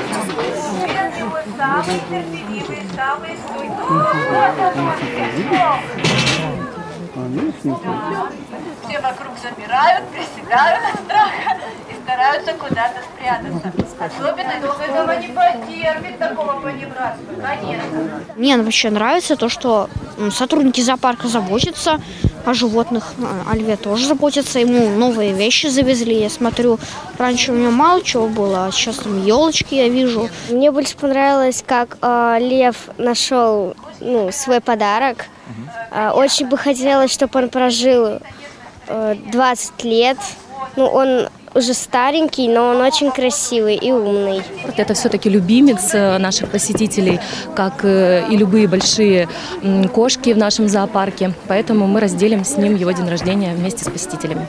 Все вокруг замирают, приседают от страха и стараются куда-то спрятаться. Особенно долго этого не потерпит, такого понебратства, конечно. Мне вообще нравится то, что сотрудники зоопарка заботятся о животных, о льве тоже заботятся. Ему новые вещи завезли, я смотрю. Раньше у него мало чего было, а сейчас там елочки я вижу. Мне больше понравилось, как лев нашел свой подарок. Очень бы хотелось, чтобы он прожил 20 лет. Он уже старенький, но он очень красивый и умный. Это все-таки любимец наших посетителей, как и любые большие кошки в нашем зоопарке. Поэтому мы разделим с ним его день рождения вместе с посетителями.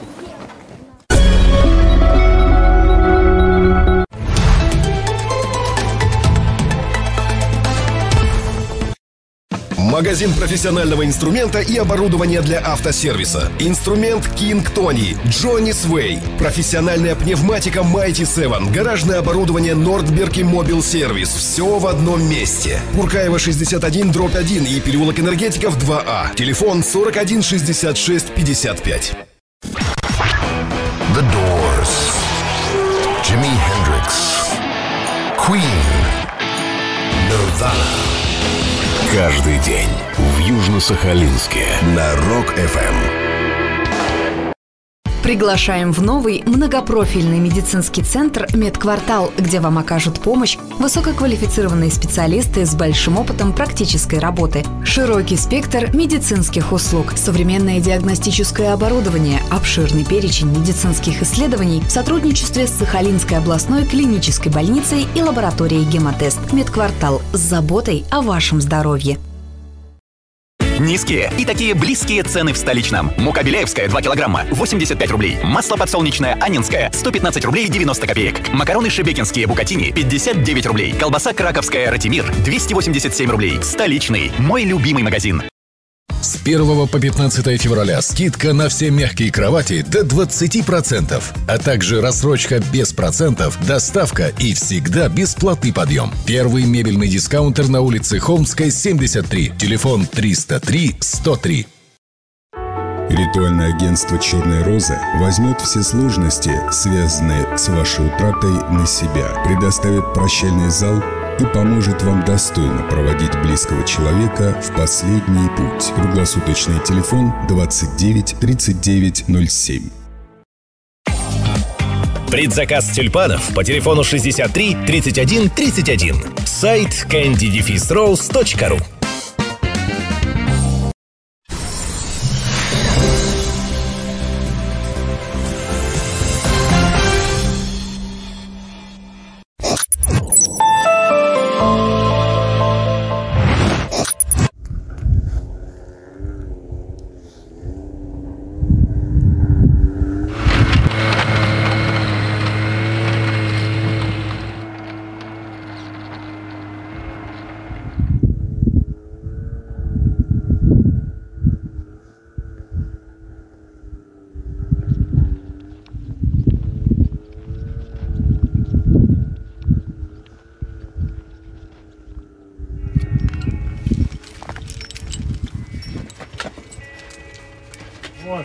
Магазин профессионального инструмента и оборудования для автосервиса. Инструмент King Tony, Johnny's Way, профессиональная пневматика Mighty 7, гаражное оборудование Nordberg Mobile Service. Все в одном месте. Пуркаева 61/1 и переулок Энергетиков 2А. Телефон 41 66 55. The Doors, Jimi Hendrix, Queen, Nirvana. Каждый день в Южно-Сахалинске на Рок-ФМ. Приглашаем в новый многопрофильный медицинский центр «Медквартал», где вам окажут помощь высококвалифицированные специалисты с большим опытом практической работы, широкий спектр медицинских услуг, современное диагностическое оборудование, обширный перечень медицинских исследований в сотрудничестве с Сахалинской областной клинической больницей и лабораторией «Гемотест». «Медквартал» с заботой о вашем здоровье. Низкие и такие близкие цены в столичном. Мука Беляевская 2 килограмма 85 рублей. Масло подсолнечное Аннинское 115 рублей 90 копеек. Макароны шебекинские Букатини 59 рублей. Колбаса краковская Ратимир 287 рублей. Столичный. Мой любимый магазин. С 1 по 15 февраля скидка на все мягкие кровати до 20%, а также рассрочка без процентов, доставка и всегда бесплатный подъем. Первый мебельный дискаунтер на улице Холмской, 73. Телефон 303 103. Ритуальное агентство «Черная роза» возьмет все сложности, связанные с вашей утратой, на себя, предоставит прощальный зал и поможет вам достойно проводить близкого человека в последний путь. Круглосуточный телефон 29 39 07. Предзаказ тюльпанов по телефону 63 31 31. Сайт candy-rose.ru.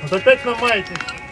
Вот опять на майке.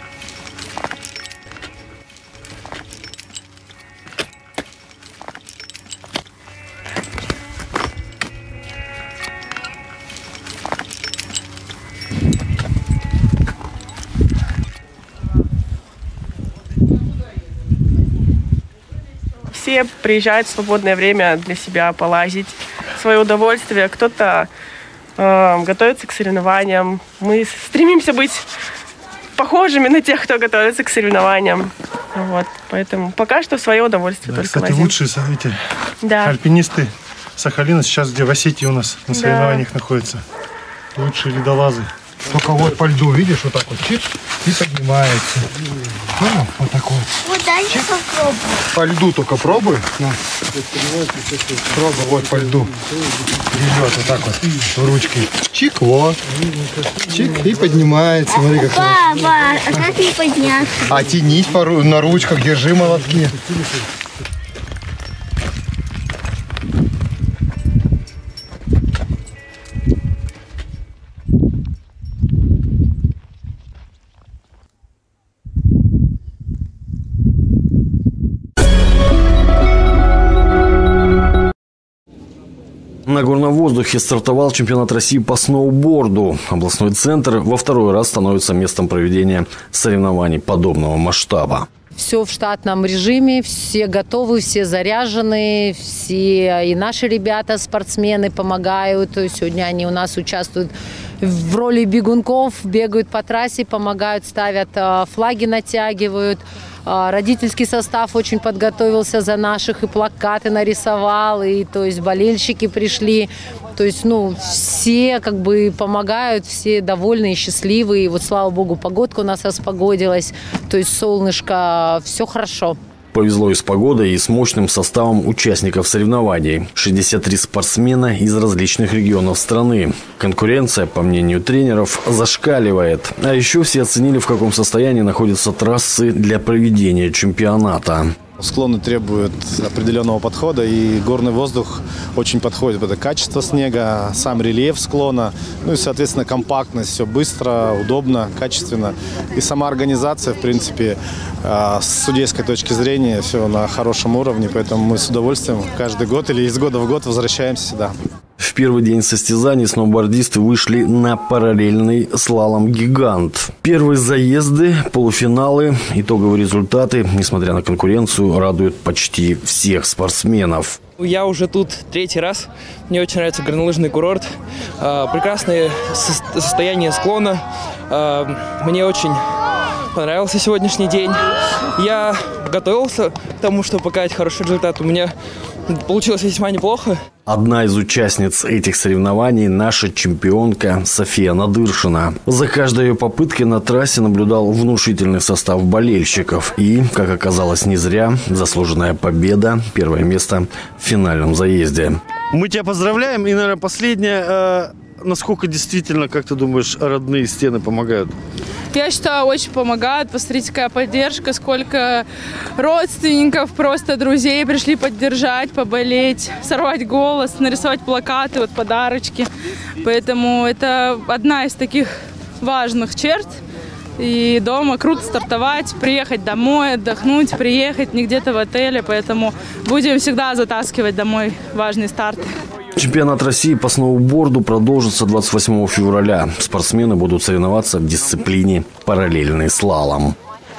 Все приезжают в свободное время для себя полазить, в свое удовольствие. Кто-то готовится к соревнованиям. Мы стремимся быть похожими на тех, кто готовится к соревнованиям. Вот, поэтому пока что в свое удовольствие только кстати, лазим. лучшие альпинисты Сахалина сейчас, где в Осетии у нас на соревнованиях находятся. Лучшие ледолазы. Только вот по льду, видишь, вот так вот чип и поднимается. Понял? Вот такой. Вот дальше попробуй. По льду только пробуй. На. Пробуй вот по льду. Идет вот так вот ручкой. Чик, вот. Чик и поднимается. Смотри, как Папа, а как не подняться? А тянись на ручках, держи молотки. На горном воздухе стартовал чемпионат России по сноуборду. Областной центр во второй раз становится местом проведения соревнований подобного масштаба. Все в штатном режиме, все готовы, все заряжены, все и наши ребята, спортсмены помогают. То есть сегодня они у нас участвуют в роли бегунков, бегают по трассе, помогают, ставят флаги, натягивают. Родительский состав очень подготовился за наших и плакаты нарисовал, и то есть болельщики пришли. То есть, все как бы помогают, все довольны и счастливы. И вот, слава богу, погодка у нас распогодилась, то есть солнышко, все хорошо. Повезло и с погодой, и с мощным составом участников соревнований. 63 спортсмена из различных регионов страны. Конкуренция, по мнению тренеров, зашкаливает. А еще все оценили, в каком состоянии находятся трассы для проведения чемпионата. Склоны требуют определенного подхода, и горный воздух очень подходит. Это качество снега, сам рельеф склона, и, соответственно, компактность. Все быстро, удобно, качественно. И сама организация, в принципе, с судейской точки зрения, все на хорошем уровне. Поэтому мы с удовольствием каждый год или из года в год возвращаемся сюда. В первый день состязаний сноубордисты вышли на параллельный слалом-гигант. Первые заезды, полуфиналы, итоговые результаты, несмотря на конкуренцию, радуют почти всех спортсменов. Я уже тут третий раз. Мне очень нравится горнолыжный курорт. Прекрасное состояние склона. Мне очень понравился сегодняшний день. Я готовился к тому, чтобы показать хороший результат. У меня получилось весьма неплохо. Одна из участниц этих соревнований – наша чемпионка София Надыршина. За каждой ее попыткой на трассе наблюдал внушительный состав болельщиков. И, как оказалось, не зря, заслуженная победа, первое место в финальном заезде. Мы тебя поздравляем. И, наверное, последнее. Насколько действительно, как ты думаешь, родные стены помогают? Я считаю, очень помогают. Посмотрите, какая поддержка, сколько родственников, просто друзей пришли поддержать, поболеть, сорвать голос, нарисовать плакаты, вот подарочки. Поэтому это одна из таких важных черт. И дома круто стартовать, приехать домой, отдохнуть, приехать не где-то в отеле. Поэтому будем всегда затаскивать домой важные старты. Чемпионат России по сноуборду продолжится 28 февраля. Спортсмены будут соревноваться в дисциплине параллельный слалом.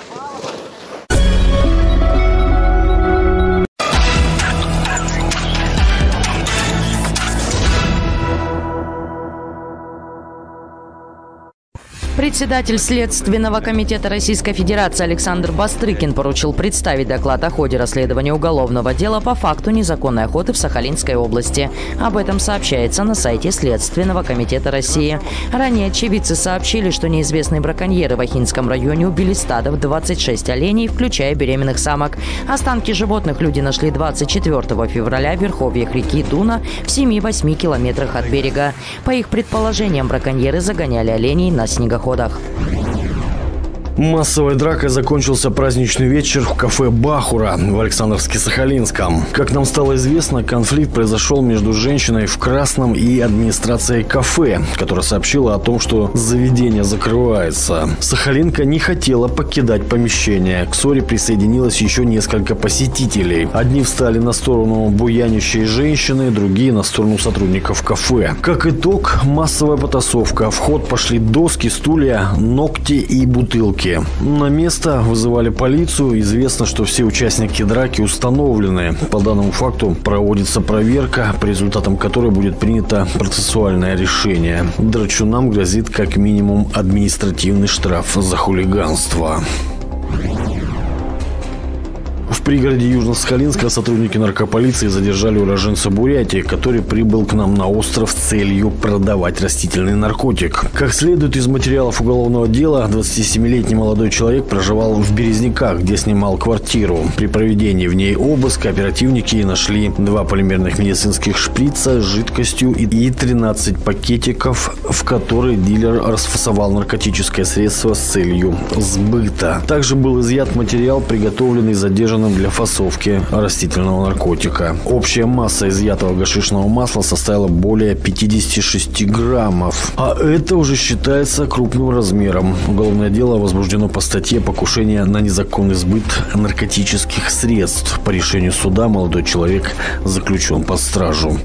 Председатель Следственного комитета Российской Федерации Александр Бастрыкин поручил представить доклад о ходе расследования уголовного дела по факту незаконной охоты в Сахалинской области. Об этом сообщается на сайте Следственного комитета России. Ранее очевидцы сообщили, что неизвестные браконьеры в Ахинском районе убили стадо в 26 оленей, включая беременных самок. Останки животных люди нашли 24 февраля в верховьях реки Дуна в 7-8 километрах от берега. По их предположениям, браконьеры загоняли оленей на снегоходах. Массовой дракой закончился праздничный вечер в кафе «Бахура» в Александровске-Сахалинском. Как нам стало известно, конфликт произошел между женщиной в красном и администрацией кафе, которая сообщила о том, что заведение закрывается. Сахалинка не хотела покидать помещение. К ссоре присоединилось еще несколько посетителей. Одни встали на сторону буянищей женщины, другие на сторону сотрудников кафе. Как итог, массовая потасовка. В ход пошли доски, стулья, ногти и бутылки. На место вызывали полицию. Известно, что все участники драки установлены. По данному факту проводится проверка, по результатам которой будет принято процессуальное решение. Драчунам грозит как минимум административный штраф за хулиганство. В пригороде Южно-Сахалинска сотрудники наркополиции задержали уроженца Бурятии, который прибыл к нам на остров с целью продавать растительный наркотик. Как следует из материалов уголовного дела, 27-летний молодой человек проживал в Березняках, где снимал квартиру. При проведении в ней обыска оперативники нашли 2 полимерных медицинских шприца с жидкостью и 13 пакетиков, в которые дилер расфасовал наркотическое средство с целью сбыта. Также был изъят материал, приготовленный задержанным для фасовки растительного наркотика. Общая масса изъятого гашишного масла составила более 56 граммов. А это уже считается крупным размером. Уголовное дело возбуждено по статье «Покушение на незаконный сбыт наркотических средств». По решению суда молодой человек заключен под стражу.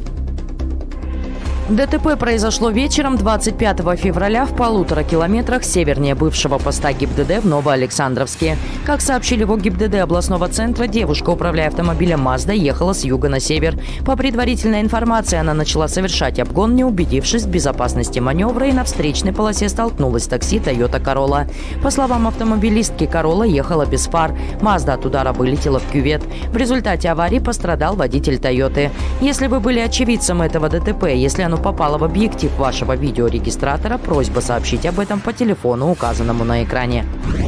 ДТП произошло вечером 25 февраля в 1,5 километрах севернее бывшего поста ГИБДД в Новоалександровске. Как сообщили в ГИБДД областного центра, девушка, управляя автомобилем Mazda, ехала с юга на север. По предварительной информации, она начала совершать обгон, не убедившись в безопасности маневра, и на встречной полосе столкнулась с такси Toyota Corolla. По словам автомобилистки, Corolla ехала без фар. Mazda от удара вылетела в кювет. В результате аварии пострадал водитель Toyota. Если вы были очевидцем этого ДТП, если оно попало в объектив вашего видеорегистратора, просьба сообщить об этом по телефону, указанному на экране.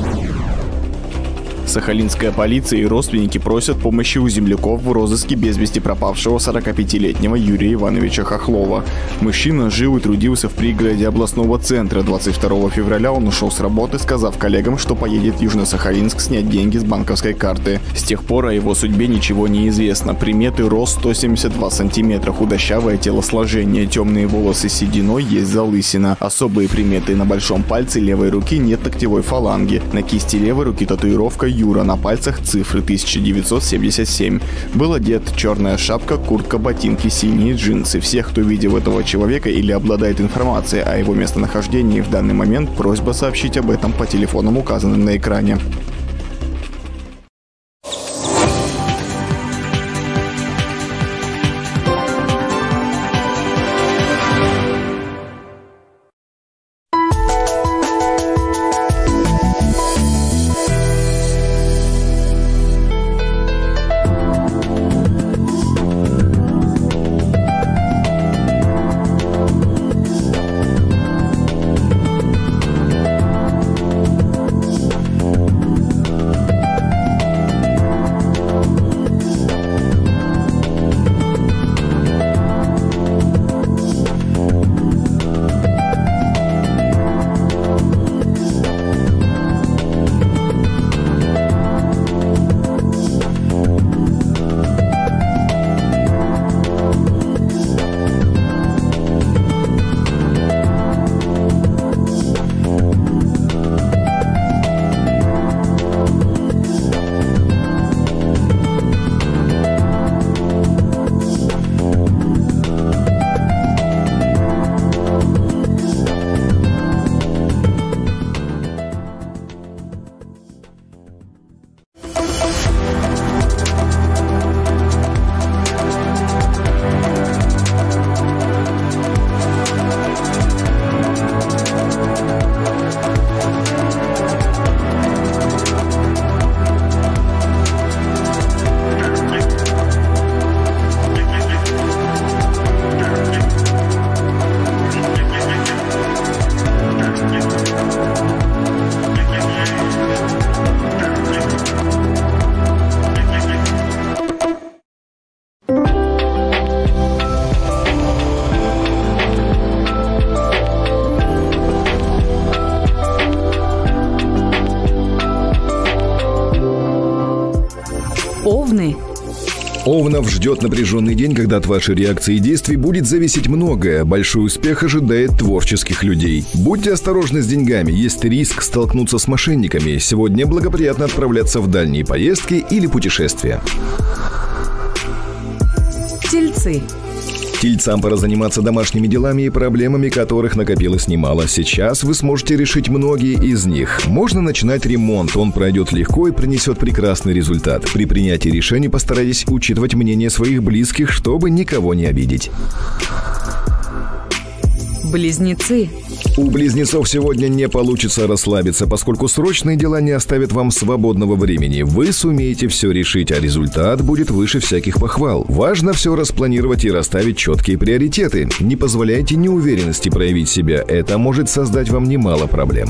Сахалинская полиция и родственники просят помощи у земляков в розыске без вести пропавшего 45-летнего Юрия Ивановича Хохлова. Мужчина жил и трудился в пригороде областного центра. 22 февраля он ушел с работы, сказав коллегам, что поедет в Южно-Сахалинск снять деньги с банковской карты. С тех пор о его судьбе ничего не известно. Приметы: рост 172 сантиметра, худощавое телосложение, темные волосы с сединой, есть залысина. Особые приметы: на большом пальце левой руки нет ногтевой фаланги, на кисти левой руки татуировка Юра, на пальцах цифры 1977. Был одет: черная шапка, куртка, ботинки, синие джинсы. Всех, кто видел этого человека или обладает информацией о его местонахождении в данный момент, просьба сообщить об этом по телефонам, указанным на экране. Овнов ждет напряженный день, когда от вашей реакции и действий будет зависеть многое. Большой успех ожидает творческих людей. Будьте осторожны с деньгами, есть риск столкнуться с мошенниками. Сегодня благоприятно отправляться в дальние поездки или путешествия. Тельцы. Тельцам пора заниматься домашними делами и проблемами, которых накопилось немало. Сейчас вы сможете решить многие из них. Можно начинать ремонт, он пройдет легко и принесет прекрасный результат. При принятии решений постарайтесь учитывать мнение своих близких, чтобы никого не обидеть. Близнецы. У близнецов сегодня не получится расслабиться, поскольку срочные дела не оставят вам свободного времени. Вы сумеете все решить, а результат будет выше всяких похвал. Важно все распланировать и расставить четкие приоритеты. Не позволяйте неуверенности проявить себя. Это может создать вам немало проблем.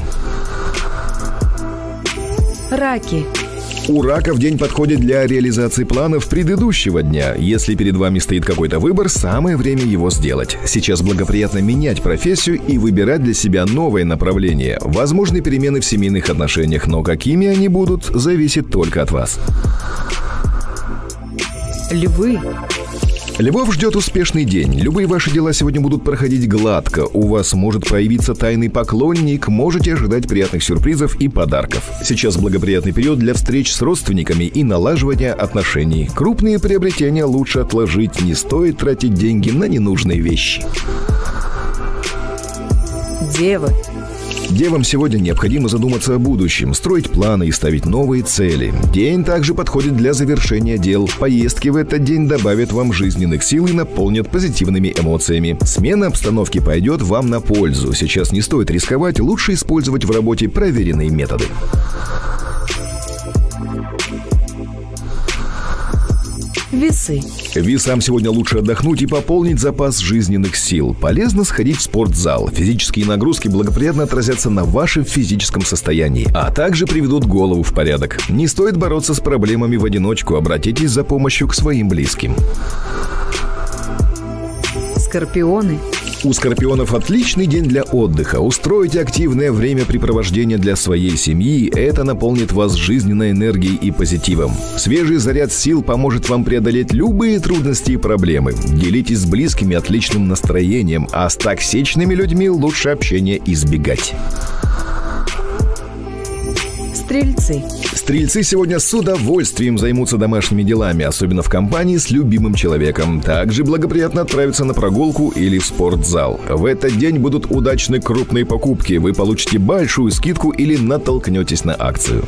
Раки. У раков день подходит для реализации планов предыдущего дня. Если перед вами стоит какой-то выбор, самое время его сделать. Сейчас благоприятно менять профессию и выбирать для себя новое направление. Возможны перемены в семейных отношениях, но какими они будут, зависит только от вас. Львы. Львов ждет успешный день. Любые ваши дела сегодня будут проходить гладко. У вас может появиться тайный поклонник, можете ожидать приятных сюрпризов и подарков. Сейчас благоприятный период для встреч с родственниками и налаживания отношений. Крупные приобретения лучше отложить, не стоит тратить деньги на ненужные вещи. Девы. Девам сегодня необходимо задуматься о будущем, строить планы и ставить новые цели. День также подходит для завершения дел. Поездки в этот день добавят вам жизненных сил и наполнят позитивными эмоциями. Смена обстановки пойдет вам на пользу. Сейчас не стоит рисковать, лучше использовать в работе проверенные методы. Весы. Весам сегодня лучше отдохнуть и пополнить запас жизненных сил. Полезно сходить в спортзал. Физические нагрузки благоприятно отразятся на вашем физическом состоянии, а также приведут голову в порядок. Не стоит бороться с проблемами в одиночку, обратитесь за помощью к своим близким. Скорпионы. У скорпионов отличный день для отдыха. Устройте активное времяпрепровождение для своей семьи. Это наполнит вас жизненной энергией и позитивом. Свежий заряд сил поможет вам преодолеть любые трудности и проблемы. Делитесь с близкими отличным настроением, а с токсичными людьми лучше общения избегать. Стрельцы. Стрельцы сегодня с удовольствием займутся домашними делами, особенно в компании с любимым человеком. Также благоприятно отправиться на прогулку или в спортзал. В этот день будут удачны крупные покупки. Вы получите большую скидку или натолкнетесь на акцию.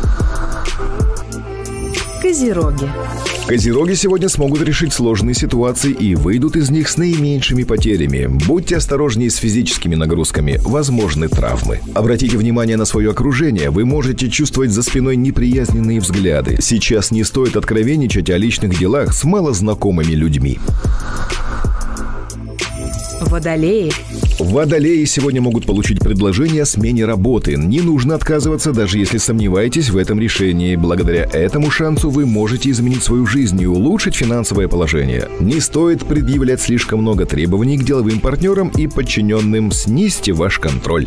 Козероги. Козероги сегодня смогут решить сложные ситуации и выйдут из них с наименьшими потерями. Будьте осторожнее с физическими нагрузками, возможны травмы. Обратите внимание на свое окружение, вы можете чувствовать за спиной неприязненные взгляды. Сейчас не стоит откровенничать о личных делах с малознакомыми людьми. Водолеи. Водолеи сегодня могут получить предложение о смене работы. Не нужно отказываться, даже если сомневаетесь в этом решении. Благодаря этому шансу вы можете изменить свою жизнь и улучшить финансовое положение. Не стоит предъявлять слишком много требований к деловым партнерам и подчиненным. Снизьте ваш контроль.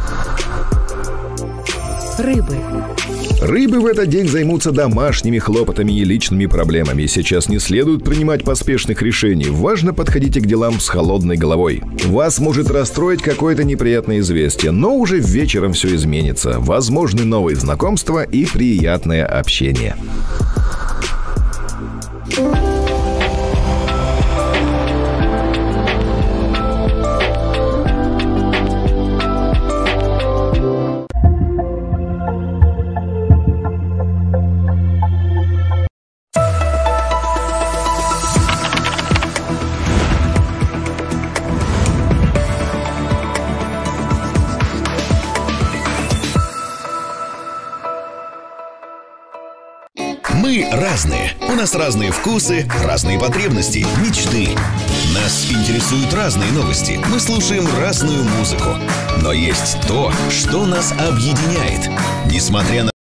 Рыбы. Рыбы в этот день займутся домашними хлопотами и личными проблемами. Сейчас не следует принимать поспешных решений. Важно подходить к делам с холодной головой. Вас может расстроить какое-то неприятное известие, но уже вечером все изменится. Возможны новые знакомства и приятное общение. Мы разные. У нас разные вкусы, разные потребности, мечты. Нас интересуют разные новости. Мы слушаем разную музыку. Но есть то, что нас объединяет. Несмотря на